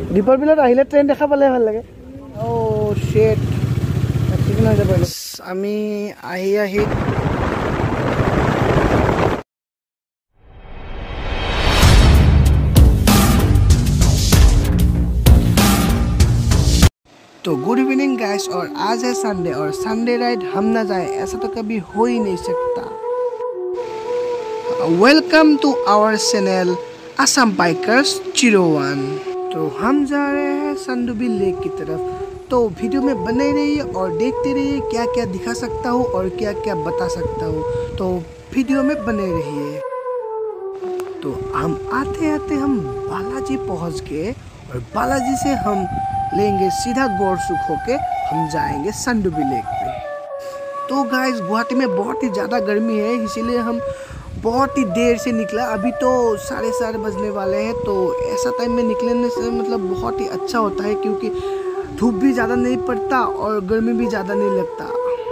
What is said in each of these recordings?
দীপৰ বিলত আহিলে ট্ৰেইন দেখা পালে ভাল লাগে। ও শেট এক্সিডেন্ট হৈ যাব। আমি আহি तो गुड इवनिंग गाइस, और आज है संडे और संडे राइड हम ना जाए ऐसा तो कभी हो ही नहीं सकता। Welcome to our channel Assam bikers 01। तो हम जा रहे हैं संडुबी लेक की तरफ। तो वीडियो में बने रहिए और देखते रहिए क्या क्या दिखा सकता हूँ और क्या क्या बता सकता हूँ। तो वीडियो में बने रहिए। तो हम आते आते हम बालाजी पहुँच गए और बालाजी से हम लेंगे सीधा गोरसुख होके हम जाएंगे संडुबी लेक पे। तो गाइस गुवाहाटी में बहुत ही ज़्यादा गर्मी है, इसीलिए हम बहुत ही देर से निकला। अभी तो 7:30 बजने वाले हैं। तो ऐसा टाइम में निकलने से मतलब बहुत ही अच्छा होता है, क्योंकि धूप भी ज़्यादा नहीं पड़ता और गर्मी भी ज़्यादा नहीं लगता।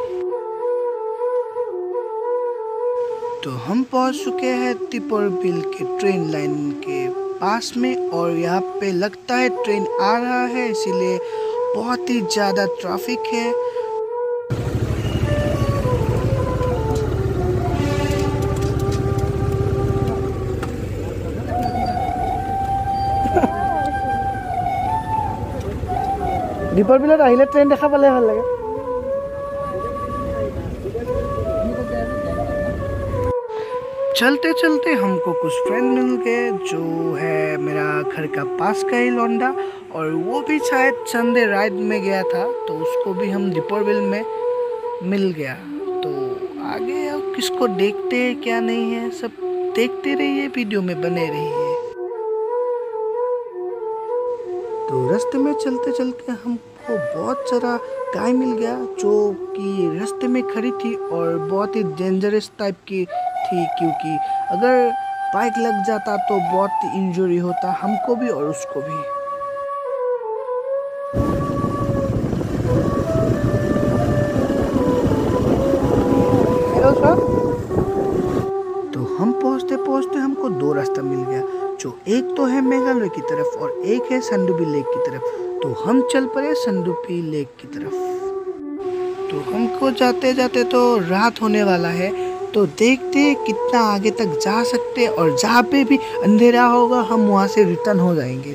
तो हम पहुंच चुके हैं दीपर बिल के ट्रेन लाइन के पास में, और यहाँ पे लगता है ट्रेन आ रहा है, इसीलिए बहुत ही ज़्यादा ट्रैफिक है। दीपर बिलत आहिले ट्रेन देखा पाले ভাল লাগে। चलते चलते हमको कुछ फ्रेंड मिल गए, जो है मेरा घर का पास का ही लौंडा, और वो भी शायद संडे राइड में गया था, तो उसको भी हम दीपर बिल में मिल गया। तो आगे अब किसको देखते हैं क्या नहीं है, सब देखते रहिए, वीडियो में बने रहिए। तो रास्ते में चलते चलते हमको बहुत सारा गाय मिल गया, जो कि रास्ते में खड़ी थी और बहुत ही डेंजरस टाइप की थी, क्योंकि अगर बाइक लग जाता तो बहुत ही इंजरी होता हमको भी और उसको भी। Hello sir. तो हम पहुंचते पहुंचते हमको दो रास्ता मिल गया, जो एक तो है मेघालय की तरफ और एक है संडुबी लेक की तरफ। तो हम चल पड़े संडुबी लेक की तरफ। तो हमको जाते जाते तो रात होने वाला है, तो देखते कितना आगे तक जा सकते, और जहाँ पे भी अंधेरा होगा हम वहाँ से रिटर्न हो जाएंगे।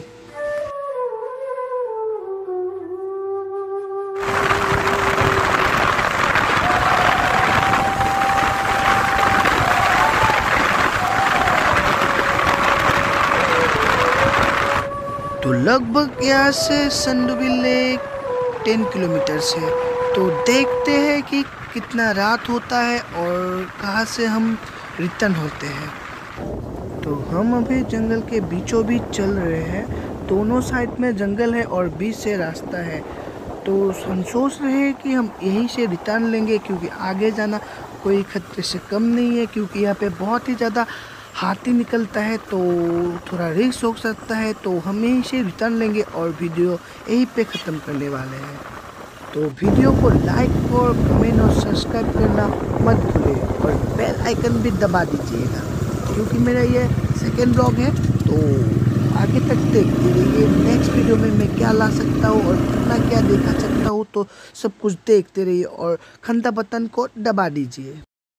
तो लगभग यहाँ से संडुबी लेक 10 किलोमीटर है। तो देखते हैं कि कितना रात होता है और कहाँ से हम रिटर्न होते हैं। तो हम अभी जंगल के बीचों बीच चल रहे हैं, दोनों साइड में जंगल है और बीच से रास्ता है। तो हम सोच रहे हैं कि हम यहीं से रिटर्न लेंगे, क्योंकि आगे जाना कोई खतरे से कम नहीं है, क्योंकि यहाँ पे बहुत ही ज़्यादा हाथी निकलता है, तो थोड़ा रिस्क हो सकता है। तो हम यहीं से रिटर्न लेंगे और वीडियो यहीं पे ख़त्म करने वाले हैं। तो वीडियो को लाइक और कमेंट और सब्सक्राइब करना मत भूलिए, और बेल आइकन भी दबा दीजिएगा, क्योंकि मेरा ये सेकेंड ब्लॉग है। तो आगे तक देखते रहिए, नेक्स्ट वीडियो में मैं क्या ला सकता हूँ और कितना क्या दिखा सकता हूँ, तो सब कुछ देखते रहिए और घंटा बटन को दबा दीजिए।